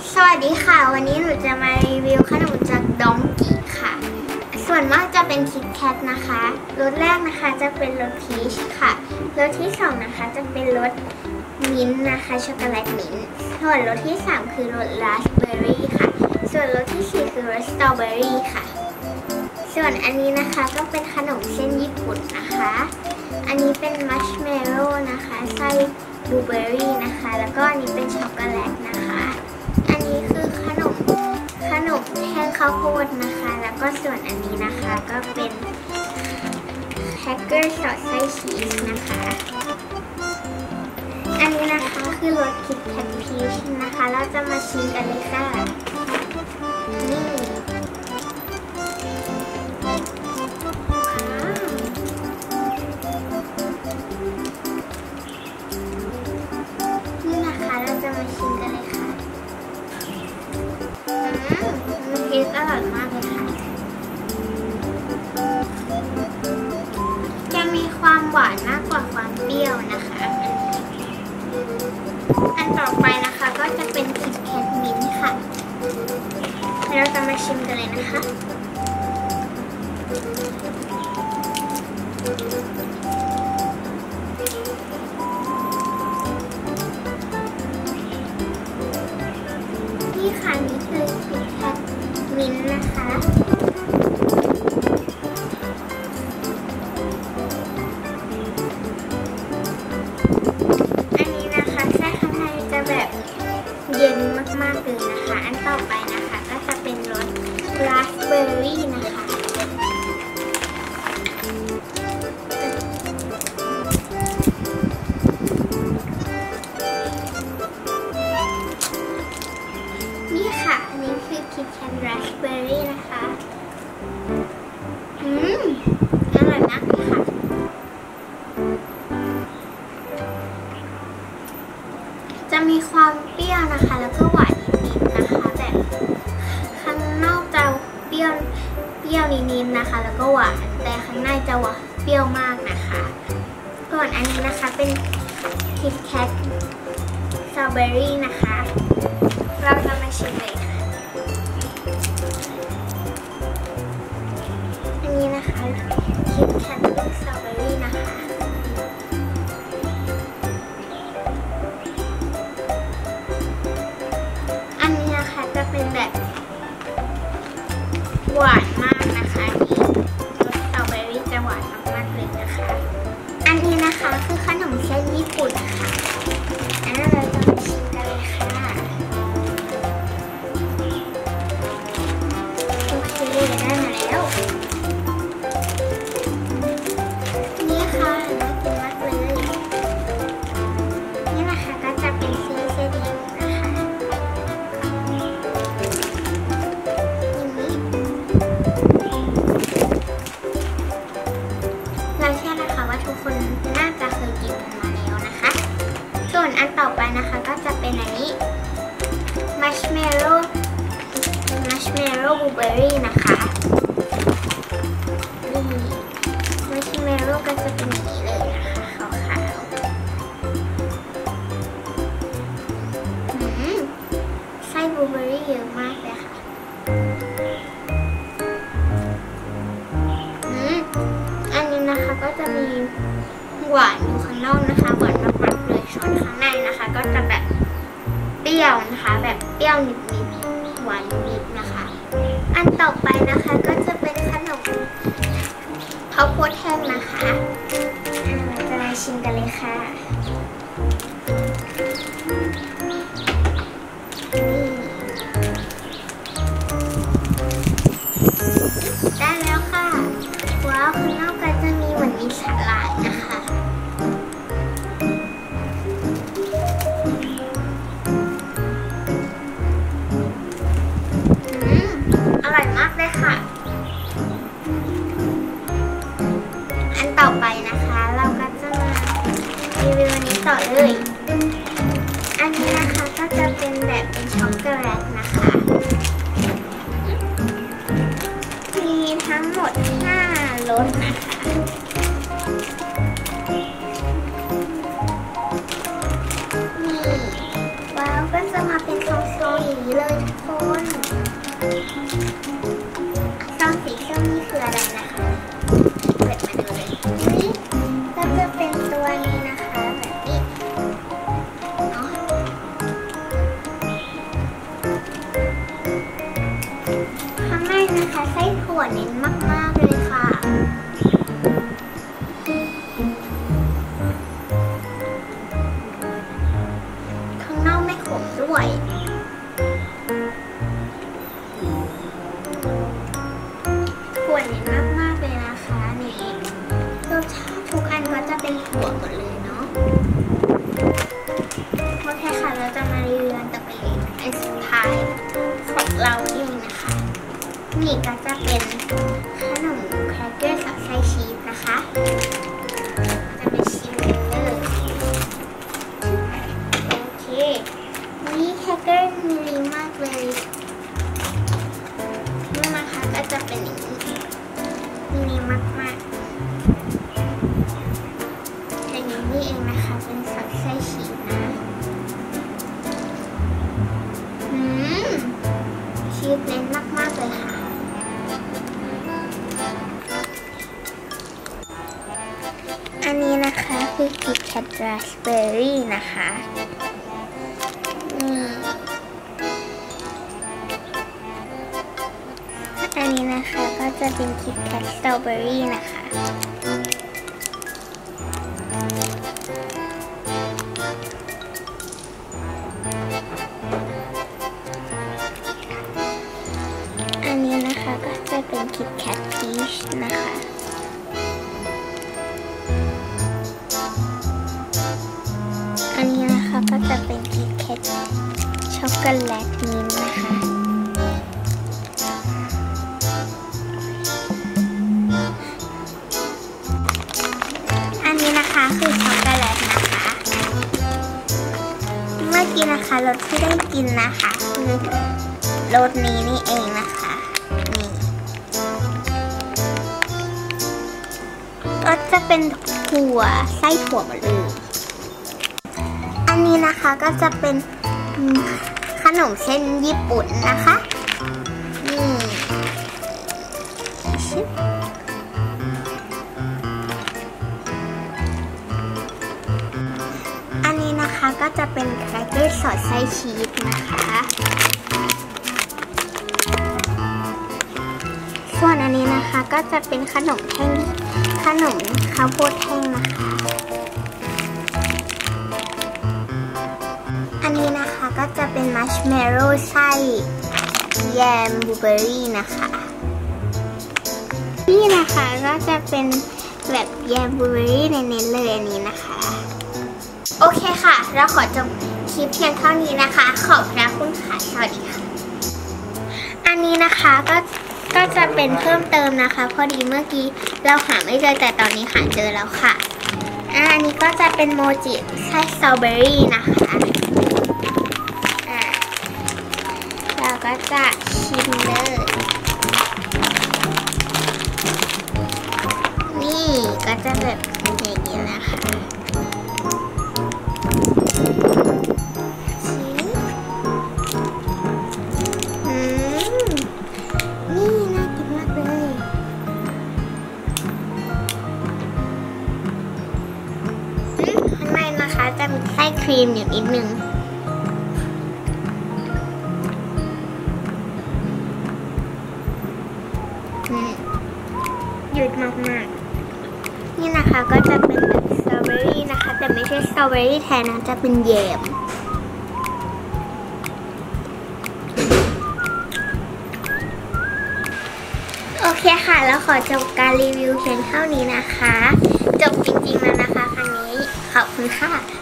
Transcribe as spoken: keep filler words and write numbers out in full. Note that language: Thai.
สวัสดีค่ะวันนี้หนูจะมารีวิวขนมจากดองกี้ค่ะส่วนมากจะเป็นคิตแคทนะคะรสแรกนะคะจะเป็นรสพีชค่ะรสที่สองนะคะจะเป็นรสมิ้นท์นะคะช็อกโกแลตมิ้นท์ส่วนรสที่สามคือรสราสเบอร์รี่ค่ะส่วนรสที่สี่คือรสสตรอเบอร์รี่ค่ะส่วนอันนี้นะคะก็เป็นขนมเส้นญี่ปุ่นนะคะอันนี้เป็นมัชเมลโล่นะคะไส้บลูเบอร์รี่นะคะแล้วก็อันนี้เป็นช็อกโกแลตนะคะอันนี้คือขนมขนมแห้งข้าวโพดนะคะแล้วก็ส่วนอันนี้นะคะก็เป็นแฮกเกอร์สอดไส้ชีสนะคะอันนี้นะคะคือรสคิตแคทพีชนะคะเราจะมาชิมกันเลยค่ะนี่นี่นะคะเราจะมาชิมกันเลยค่ะอืมมันเทสอร่อยมากเลยค่ะจะมีความหวานมากกว่าความเปรี้ยวนะคะอันต่อไปนะคะก็จะเป็นคิตแคทมิ้นท์ค่ะเราจะมาชิมกันเลยนะคะนี่ค่ะนี่คือคิตแคทมิ้นท์นะคะอันนี้นะคะไส้ข้างในจะแบบเย็นมากๆเลยนะคะอันต่อไปนะคะก็จะเป็นรสราสเบอร์รี่นะคะนี่ค่ะอันนี้คือคิตแคทราสเบอร์รี่นะคะอืมอร่อยมากเลยค่ะจะมีความเปรี้ยวนะคะแล้วก็หวานนิดๆนะคะแบบข้างนอกจะเปรี้ยวเปรี้ยวนิดๆนะคะแล้วก็หวานแต่ข้างในจะหวานเปรี้ยวมากนะคะก่อนอันนี้นะคะเป็นคิตแคทสตรอเบอรี่นะคะเราจะมาชิมเลยค่ะอันนี้นะคะคิตแคทลูกสตรอเบอรี่นะคะอันนี้นะคะจะเป็นแบบหวานมากนะคะนี่รสสตรอเบอรี่จะหวานมากๆเลยนะคะอันนี้นะคะคือขนมเส้นญี่ปุ่นค่ะอันนี้เราจะมาชิมกันเลยค่ะโอเคได้มาแล้วนี่ค่ะน่ากินมากเลยนี่นะคะก็จะเป็นเส้นเส้นนี้นะคะเราเชื่อนะคะว่าทุกคนน่าจะเคยกินกันมาแล้วนะคะส่วนอันต่อไปนะคะก็จะเป็นอันนี้มัชเมลโล่มัชเมลโล่บลูเบอร์รี่นะคะนี่มัชเมลโล่ก็จะเป็นอย่างนี้เลยนะคะขาวๆอืมไส้บลูเบอร์รี่เยอะมากเลยค่ะอืมอันนี้นะคะก็จะมีหวานอยู่ข้างนอกนะคะหวานมากๆเลยส่วนข้างในนะคะก็จะแบบเปรี้ยวนะคะแบบเปรี้ยวนิดๆหวานนิดนะคะ อันต่อไปนะคะก็จะเป็นขนมข้าวโพดแห้งนะคะเราจะมาชิมกันเลยค่ะได้แล้วค่ะว้าวข้างนอกก็จะมีเหมือนมีสาหร่ายนะคะอืมอร่อยมากเลยค่ะอันต่อไปนะคะเราก็จะมารีวิวอันนี้ต่อเลยอันนี้นะคะก็จะเป็นแบบเป็นช็อกโกแลตนะคะมีทั้งหมดห้ารสนะคะ นี่ว้าวก็จะมาเป็นซองๆอย่างนี้เลยวเน้นมากๆเลยค่ะข้างนอกไม่ขมด้วยถั่วเน้นมากๆเลยนะคะนี่รสชาติทุกอันก็จะเป็นถั่วหมดเลยเนาะโอเคค่ะเราจะมารีวิวต่อไปอันสุดท้ายของเราเองนะคะนี่ก็จะเป็นขนมแครกเกอร์สอดไส้ชีสนะคะจะเป็นชีสเกอร์โอเคนี่แครกเกอร์มีลีมากเลยนี่นะคะก็จะเป็นอย่างนี้มีลีมากมากแค่นี้นี่เองนะคะเป็นสอดไส้ชีสนะอืมชีสเน้นมากๆเลยค่ะอันนี้นะคะคือคิตแคทราสเบอร์รี่นะคะนี่อันนี้นะคะก็จะเป็นคิตแคทสตรอเบอร์รี่นะคะอันนี้นะคะก็จะเป็นคิตแคทพีชนะคะอันนี้นะคะก็จะเป็นคิตแคทช็อกโกแลตมิ้นท์นะคะอันนี้นะคะคือช็อกโกแลตนะคะเมื่อกี้นะคะรสที่ได้กินนะคะคือรสนี้นี่เองนะคะนี่ก็จะเป็นถั่วไส้ถั่วหมดเลยอันนี้นะคะก็จะเป็นขนมเส้นญี่ปุ่นนะคะนี่อันนี้นะคะก็จะเป็นแครกเกอร์สอดไส้ชีสนะคะส่วนอันนี้นะคะก็จะเป็นขนมแท่งขนมข้าวโพดแท่งนะคะอันนี้นะคะก็จะเป็นมัชเมลโล่ไส้แยมบลูเบอร์รี่นะคะนี่นะคะก็จะเป็นแบบแยมบลูเบอร์รี่เน้นๆเลยอันนี้นะคะโอเคค่ะเราขอจบคลิปเพียงเท่านี้นะคะขอบคุณค่ะสวัสดีค่ะอันนี้นะคะก็ก็จะเป็นเพิ่มเติมนะคะพอดีเมื่อกี้เราหาไม่เจอแต่ตอนนี้หาเจอแล้วค่ะอันนี้ก็จะเป็นโมจิไส้สตรอเบอรี่นะคะเราก็จะชิมเลยนี่ก็จะแบบอย่างนี้นะคะอืมนี่น่ากินมากเลยข้างในนะคะจะมีไส้ครีมอยู่นิดนึงยืดมากๆนี่นะคะก็จะเป็นแบบสตรอเบอรี่นะคะแต่ไม่ใช่สตรอเบอรี่แทนนะจะเป็นแยมโอเคค่ะแล้วขอจบการรีวิวเพียงเท่านี้นะคะจบจริงๆแล้วนะคะครั้งนี้ขอบคุณค่ะ